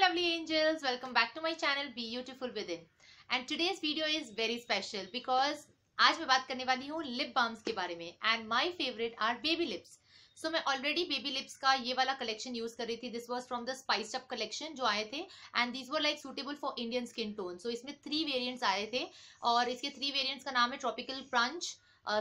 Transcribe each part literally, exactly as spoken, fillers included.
lovely angels, welcome back to my channel Beautiful Within. And today's video is very special because आज मैं बात करने वाली हूँ लिप बाम्स के बारे में and my favorite are baby lips. So मैं already baby lips का ये वाला collection यूज कर रही थी. This was from the Spiced Up collection जो आए थे and these were like suitable for Indian skin tone. So इसमें three variants आए थे और इसके three variants का नाम है Tropical Crunch,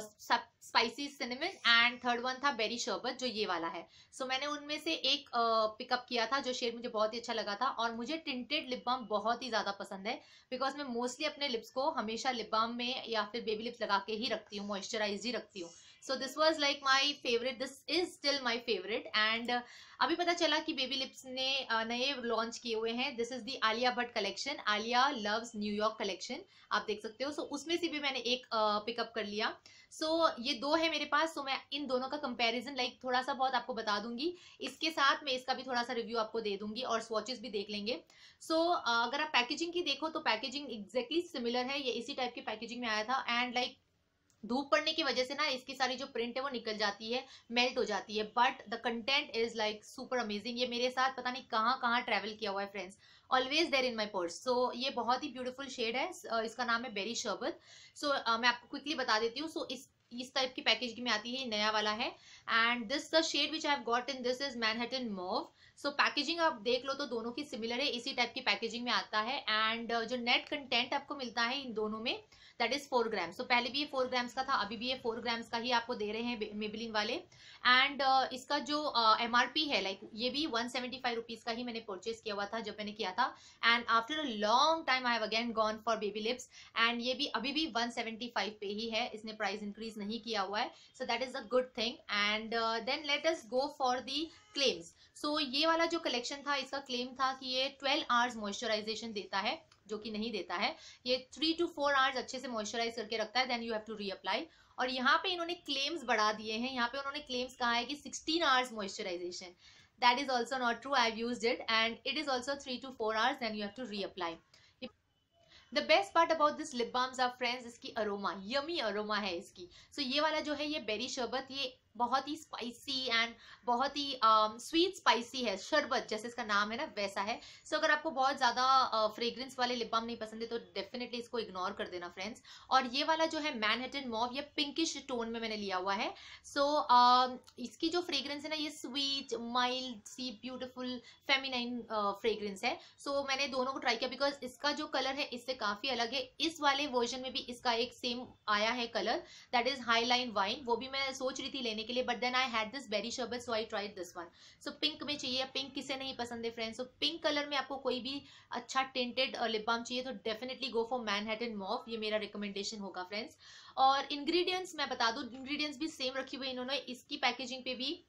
spicy cinnamon and third one था बेरी शरबत जो ये वाला है. सो so, मैंने उनमें से एक पिकअप uh, किया था जो शेड मुझे बहुत ही अच्छा लगा था. और मुझे टिंटेड लिप बाम बहुत ही ज्यादा पसंद है बिकॉज मैं मोस्टली अपने लिप्स को हमेशा लिप बाम में या फिर बेबी लिप्स लगा के ही रखती हूँ, मॉइस्चराइज ही रखती हूँ. So this was like my favourite, this is still my favourite. And अभी पता चला कि बेबी लिप्स ने uh, नए लॉन्च किए हुए हैं. This is the Alia Bhatt collection, Alia loves New York collection, आप देख सकते हो. सो so, उसमें से भी मैंने एक पिकअप uh, कर लिया. सो so, ये दो है मेरे पास. सो so, मैं इन दोनों का कंपैरिजन लाइक थोड़ा सा बहुत आपको बता दूंगी. इसके साथ मैं इसका भी थोड़ा सा रिव्यू आपको दे दूंगी और स्वॉचेस भी देख लेंगे. सो so, uh, अगर आप पैकेजिंग की देखो तो पैकेजिंग एग्जैक्टली सिमिलर है. ये इसी टाइप की पैकेजिंग में आया था एंड लाइक like, धूप पड़ने की वजह से ना इसकी सारी जो प्रिंट है वो निकल जाती है, मेल्ट हो जाती है. But the content is like super amazing. ये मेरे साथ पता नहीं कहाँ कहाँ ट्रेवल किया हुआ है friends, always there in my purse. So ये बहुत ही ब्यूटीफुल शेड है. uh, इसका नाम है बेरी शरबत. सो so, uh, मैं आपको क्विकली बता देती हूँ. सो so, इस इस टाइप की पैकेजिंग में आती है, ये नया वाला है. And this the shade which I have got in this is Manhattan mauve. So packaging आप देख लो तो दोनों की सिमिलर है, इसी टाइप की पैकेजिंग में आता है. एंड uh, जो नेट कंटेंट आपको मिलता है इन दोनों में that is four gram. So पहले भी ये फोर ग्राम्स का था, अभी भी ये फोर ग्राम्स का ही आपको दे रहे हैं मेबेलिन वाले. एंड uh, इसका जो एमआरपी uh, है लाइक like, ये भी वन सेवेंटी फाइव रुपीज का ही मैंने परचेज किया हुआ था जब मैंने किया था. And after a long time I have again gone for baby lips and ये भी अभी भी वन सेवेंटी फाइव पे ही है, इसने प्राइस इंक्रीज नहीं किया हुआ है. So that is a good thing. And then let us go for the claims. So ये वाला जो कलेक्शन था इसका क्लेम था कि ये ट्वेल्व आवर्स मॉइस्चराइजेशन देता है, जो कि नहीं देता है. ये थ्री टू फोर आवर्स अच्छे से मॉइस्चराइज करके रखता है, then you have to reapply. और यहाँ पे इन्होंने क्लेम्स बढ़ा दिए हैं. यहाँ पे उन्होंने क्लेम्स कहा है कि sixteen hours moisturization. That is also not true. I have used it and it is also three to four hours, then you have to reapply. The best part about this lip balms are friends, इसकी aroma, yummy aroma है इसकी. सो so, ये वाला जो है ये berry शरबत, ये बहुत ही स्पाइसी एंड बहुत ही स्वीट uh, स्पाइसी है. शरबत जैसे इसका नाम है ना वैसा है. सो so, अगर आपको बहुत ज्यादा फ्रेग्रेंस uh, वाले लिप बाम नहीं पसंद है तो डेफिनेटली इसको इग्नोर कर देना फ्रेंड्स. और ये वाला जो है मैनहट्टन मॉव, ये पिंकिश टोन में मैंने लिया हुआ है. सो so, uh, इसकी जो फ्रेग्रेंस है ना ये स्वीट माइल्ड सी ब्यूटिफुल फेमिनाइन फ्रेग्रेंस है. सो so, मैंने दोनों को ट्राई किया बिकॉज इसका जो कलर है इससे काफी अलग है. इस वाले वर्जन में भी इसका एक सेम आया है colour, that is high line wine. वो भी मैं सोच रही थी लेने के लिए but then I had this berry sherbet so I tried this one. So pink में चाहिए, पिंक किसे नहीं पसंद है फ्रेंड्स. सो पिंक कलर में आपको कोई भी अच्छा टिंटेड लिप बाम चाहिए तो definitely go for Manhattan mauve. ये मेरा रिकमेंडेशन होगा फ्रेंड्स. और इंग्रेडिएंट्स मैं बता दूं, इंग्रेडिएंट्स भी सेम रखी हुई इन्होंने. इसकी पैकेजिंग पे भी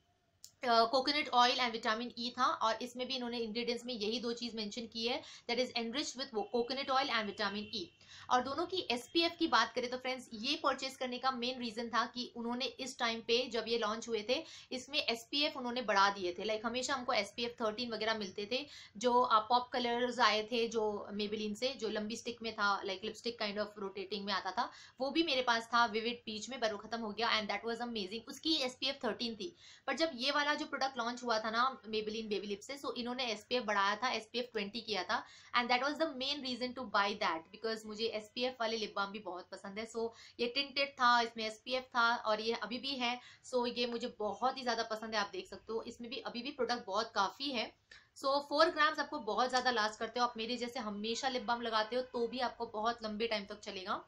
coconut oil and vitamin E था और इसमें भी इन्होंने इंग्रेडिएंट्स में यही दो चीज मेंशन की है, that is enriched with coconut oil and vitamin E. और दोनों की एसपीएफ की बात करें तो फ्रेंड्स ये परचेज करने का मेन रीजन था कि उन्होंने इस टाइम पे जब ये लॉन्च हुए थे इसमें एसपीएफ उन्होंने बढ़ा दिए थे. लाइक like, हमेशा हमको एसपीएफ थर्टीन वगैरह मिलते थे जो पॉप कलर्स आए थे जो मेबेलिन से, जो लंबी स्टिक में था like lipstick kind of rotating में आता था, वो भी मेरे पास था विविड पीच में, पर वो खत्म हो गया एंड दैट वाज अमेजिंग. उसकी एसपीएफ थर्टीन थी. पर जब ये वाला जो प्रोडक्ट लॉन्च हुआ था ना मेबेलिन बेबी लिप से, सो इन्होंने एसपीएफ बढ़ाया था, एसपीएफ ट्वेंटी किया था and that was the main reason to buy that because मुझे एसपीएफ वाले लिप बाम भी बहुत पसंद है. सो so, ये टिंटेड था, इसमें एसपीएफ था और ये अभी भी है. सो so, ये मुझे बहुत ही ज्यादा पसंद है. आप देख सकते हो इसमें भी अभी भी प्रोडक्ट बहुत काफी है. सो फोर ग्राम्स आपको बहुत ज्यादा लास्ट करते हो. आप मेरे जैसे हमेशा लिप बाम लगाते हो तो भी आपको बहुत लंबे टाइम तक चलेगा.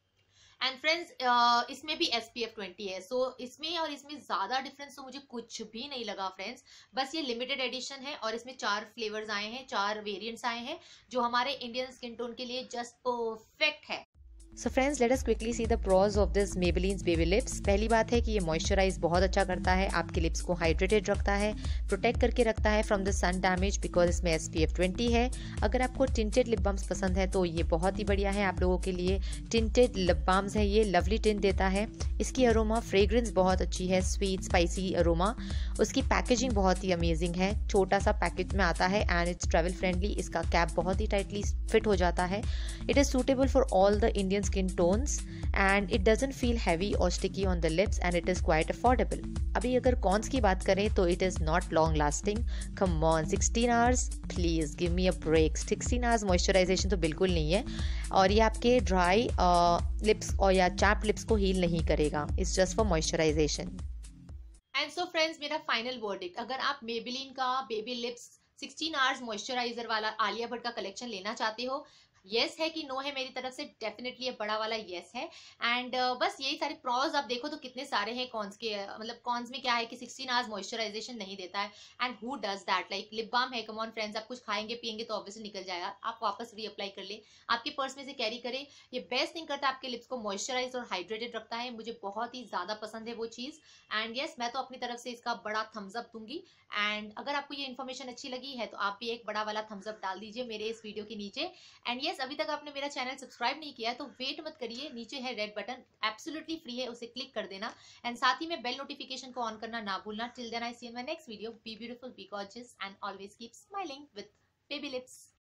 एंड फ्रेंड्स uh, इसमें भी एस पी एफ ट्वेंटी है. सो so, इसमें और इसमें ज्यादा डिफरेंस तो मुझे कुछ भी नहीं लगा फ्रेंड्स. बस ये लिमिटेड एडिशन है और इसमें चार फ्लेवर्स आए हैं, चार वेरिएंट्स आए हैं जो हमारे इंडियन स्किन टोन के लिए जस्ट परफेक्ट है. So friends let us quickly see the pros of this Maybelline's baby lips. पहली बात है कि ये मॉइस्चराइज बहुत अच्छा करता है, आपके लिप्स को हाइड्रेटेड रखता है, प्रोटेक्ट करके रखता है from the sun damage because इसमें एस पी एफ ट्वेंटी है. अगर आपको टिंटेड लिप बाम्स पसंद है तो ये बहुत ही बढ़िया है आप लोगों के लिए. टिंटेड लिप बाम्स है, ये लवली टिंट देता है. इसकी अरोमा फ्रेग्रेंस बहुत अच्छी है, स्वीट स्पाइसी अरोमा. उसकी पैकेजिंग बहुत ही अमेजिंग है, छोटा सा पैकेज में आता है एंड इट्स ट्रैवल फ्रेंडली. इसका कैप बहुत ही टाइटली फिट हो जाता है. It is suitable for all the Indian skin tones and it doesn't feel heavy or sticky on the lips and it is quite affordable. अभी अगर cons की बात करें तो it is not long lasting. Come on, sixteen hours, please give me a break. sixteen hours moisturization तो बिल्कुल नहीं है और ये आपके ड्राई लिप्स और या चैप लिप्स को हील नहीं करेगा. It's just for moisturization. And so friends, मेरा फाइनल वर्डिक्ट, अगर आप मेबेलिन का baby lips sixteen hours moisturizer वाला आलिया भट्ट का कलेक्शन लेना चाहते हो, येस yes है कि नो no है मेरी तरफ से, डेफिनेटली ये बड़ा वाला येस yes है. एंड uh, बस यही सारे प्रॉज आप देखो तो कितने सारे हैं कॉन्स के, uh, मतलब कॉन्स में क्या है कि सिक्सटीन आवर्स मॉइस्चराइजेशन नहीं देता है. And who does that, like lip balm है, कम ऑन फ्रेंड्स, आप कुछ खाएंगे पियेंगे तो ऑब्वियसली निकल जाएगा, आप वापस रीअप्लाई कर ले, आपके पर्स में से कैरी करे. ये बेस्ट थिंग करता है, आपके लिप्स को मॉइस्चराइज और हाइड्रेटेड रखता है. मुझे बहुत ही ज्यादा पसंद है वो चीज. एंड येस, मैं तो अपनी तरफ से इसका बड़ा थम्स अप दूंगी. एंड अगर आपको ये इन्फॉर्मेशन अच्छी लगी है तो आप भी एक बड़ा वाला थम्स अप डाल दीजिए मेरे इस वीडियो के नीचे. एंड येस, अभी तक आपने मेरा चैनल सब्सक्राइब नहीं किया है तो वेट मत करिए, नीचे है रेड बटन, एब्सोल्युटली फ्री है, उसे क्लिक कर देना. एंड साथ ही में बेल नोटिफिकेशन को ऑन करना ना भूलना. Till then I see in my next video. Be beautiful, be gorgeous and always keep smiling with baby lips.